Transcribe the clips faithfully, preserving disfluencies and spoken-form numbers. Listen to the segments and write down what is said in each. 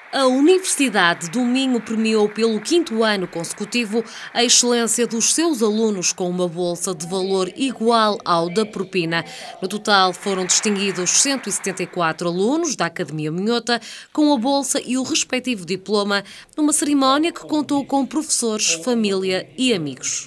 A Universidade do Minho premiou pelo quinto ano consecutivo a excelência dos seus alunos com uma bolsa de valor igual ao da propina. No total foram distinguidos cento e setenta e quatro alunos da Academia Minhota com a bolsa e o respectivo diploma, numa cerimónia que contou com professores, família e amigos.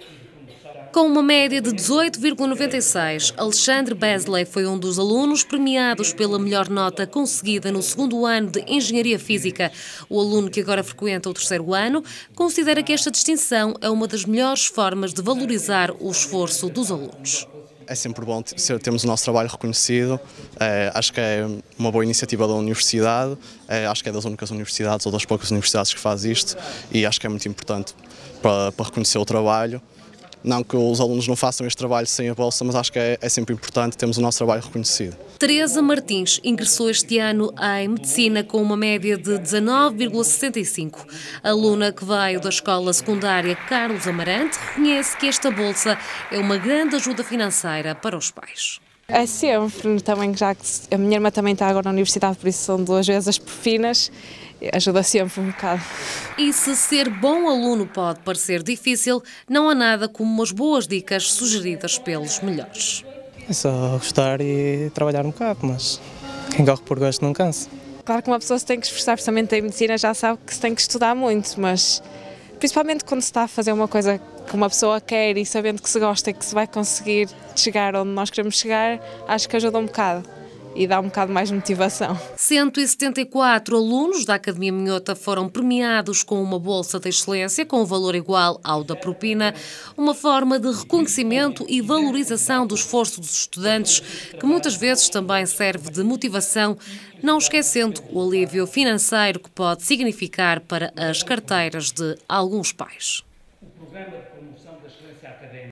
Com uma média de dezoito vírgula noventa e seis, Alexandre Besley foi um dos alunos premiados pela melhor nota conseguida no segundo ano de Engenharia Física. O aluno, que agora frequenta o terceiro ano, considera que esta distinção é uma das melhores formas de valorizar o esforço dos alunos. É sempre bom termos o nosso trabalho reconhecido, é, acho que é uma boa iniciativa da universidade, é, acho que é das únicas universidades ou das poucas universidades que faz isto e acho que é muito importante para, para reconhecer o trabalho. Não que os alunos não façam este trabalho sem a bolsa, mas acho que é, é sempre importante termos o nosso trabalho reconhecido. Teresa Martins ingressou este ano em Medicina com uma média de dezanove vírgula sessenta e cinco. A aluna que veio da escola secundária Carlos Amarante reconhece que esta bolsa é uma grande ajuda financeira para os pais. É sempre, também, já que a minha irmã também está agora na universidade, por isso são duas vezes as profinas, ajuda sempre um bocado. E se ser bom aluno pode parecer difícil, não há nada como umas boas dicas sugeridas pelos melhores. É só gostar e trabalhar um bocado, mas quem corre por gosto não cansa. Claro que uma pessoa se tem que esforçar, principalmente em medicina, já sabe que se tem que estudar muito, mas principalmente quando se está a fazer uma coisa que uma pessoa quer e sabendo que se gosta e que se vai conseguir chegar onde nós queremos chegar, acho que ajuda um bocado e dá um bocado mais de motivação. cento e setenta e quatro alunos da Academia Minhota foram premiados com uma bolsa de excelência com valor igual ao da propina, uma forma de reconhecimento e valorização do esforço dos estudantes, que muitas vezes também serve de motivação, não esquecendo o alívio financeiro que pode significar para as carteiras de alguns pais.